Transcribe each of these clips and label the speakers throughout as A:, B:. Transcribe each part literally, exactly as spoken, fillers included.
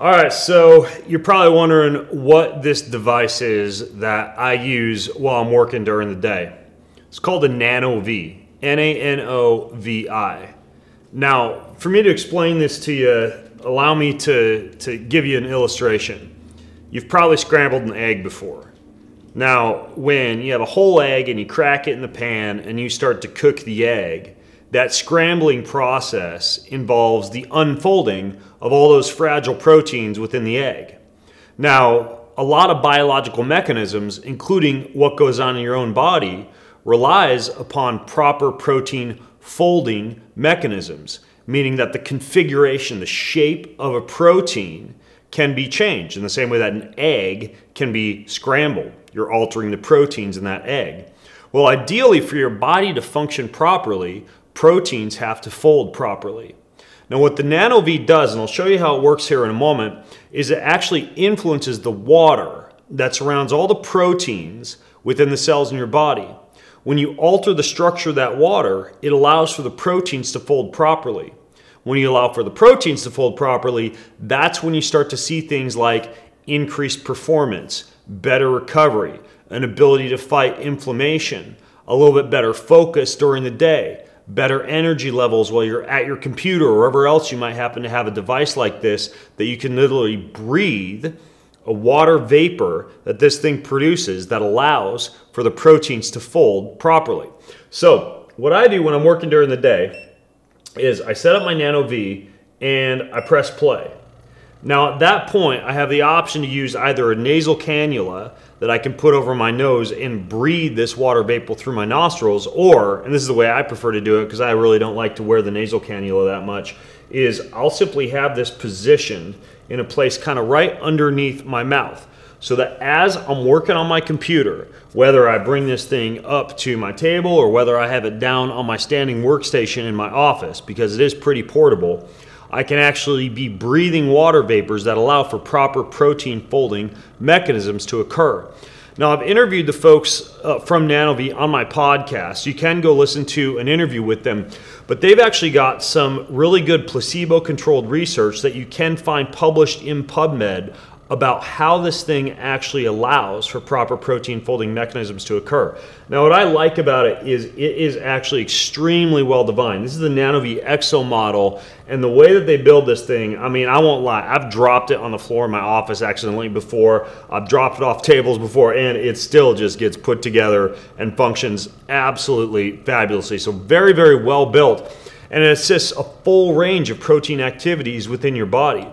A: All right, so you're probably wondering what this device is that I use while I'm working during the day. It's called a Nano-V, N A N O V I. Now, for me to explain this to you, allow me to, to give you an illustration. You've probably scrambled an egg before. Now, when you have a whole egg and you crack it in the pan and you start to cook the egg, that scrambling process involves the unfolding of all those fragile proteins within the egg. Now, a lot of biological mechanisms, including what goes on in your own body, relies upon proper protein folding mechanisms, meaning that the configuration, the shape of a protein can be changed in the same way that an egg can be scrambled. You're altering the proteins in that egg. Well, ideally, for your body to function properly, proteins have to fold properly. Now, what the Nano-V does, and I'll show you how it works here in a moment, is it actually influences the water that surrounds all the proteins within the cells in your body. When you alter the structure of that water, it allows for the proteins to fold properly. When you allow for the proteins to fold properly, that's when you start to see things like increased performance, better recovery, an ability to fight inflammation, a little bit better focus during the day, better energy levels while you're at your computer or wherever else you might happen to have a device like this that you can literally breathe a water vapor that this thing produces that allows for the proteins to fold properly. So what I do when I'm working during the day is I set up my Nano-V and I press play. Now at that point I have the option to use either a nasal cannula that I can put over my nose and breathe this water vapor through my nostrils, or, and this is the way I prefer to do it because I really don't like to wear the nasal cannula that much, is I'll simply have this positioned in a place kind of right underneath my mouth, so that as I'm working on my computer, whether I bring this thing up to my table or whether I have it down on my standing workstation in my office, because it is pretty portable, I can actually be breathing water vapors that allow for proper protein folding mechanisms to occur. Now, I've interviewed the folks uh, from Nano-V on my podcast. You can go listen to an interview with them, but they've actually got some really good placebo-controlled research that you can find published in PubMed about how this thing actually allows for proper protein folding mechanisms to occur. Now, what I like about it is it is actually extremely well designed. This is the Nano-V Exo model, and the way that they build this thing, I mean, I won't lie, I've dropped it on the floor in my office accidentally before, I've dropped it off tables before, and it still just gets put together and functions absolutely fabulously. So very, very well built, and it assists a full range of protein activities within your body.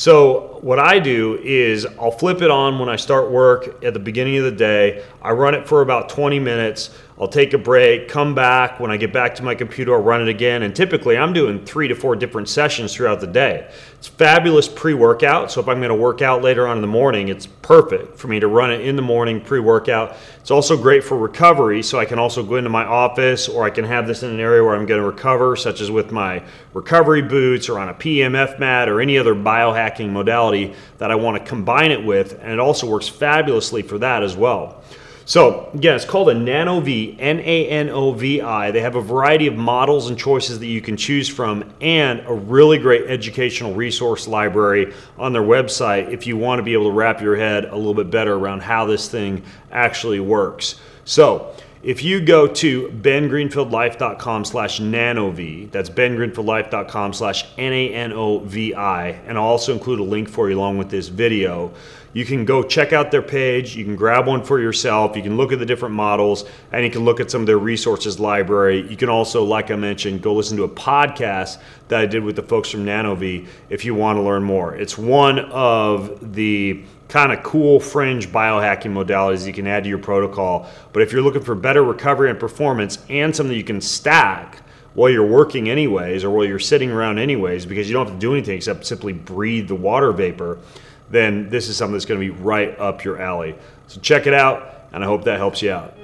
A: So what I do is I'll flip it on when I start work at the beginning of the day. I run it for about twenty minutes. I'll take a break, come back. When I get back to my computer, I'll run it again. And typically I'm doing three to four different sessions throughout the day. It's fabulous pre-workout. So if I'm going to work out later on in the morning, it's perfect for me to run it in the morning pre-workout. It's also great for recovery. So I can also go into my office, or I can have this in an area where I'm going to recover, such as with my recovery boots or on a P M F mat or any other biohacking modality that I want to combine it with. And it also works fabulously for that as well. So again, it's called a Nano-V, N A N O V I. They have a variety of models and choices that you can choose from, and a really great educational resource library on their website if you want to be able to wrap your head a little bit better around how this thing actually works. So if you go to ben greenfield life dot com slash nano-v, that's ben greenfield life dot com slash N A N O V I, and I'll also include a link for you along with this video. You can go check out their page, you can grab one for yourself, you can look at the different models, and you can look at some of their resources library. You can also, like I mentioned, go listen to a podcast that I did with the folks from Nano-V if you want to learn more. It's one of the kind of cool fringe biohacking modalities you can add to your protocol. But if you're looking for better recovery and performance and something you can stack while you're working anyways, or while you're sitting around anyways, because you don't have to do anything except simply breathe the water vapor, then this is something that's going to be right up your alley. So check it out, and I hope that helps you out.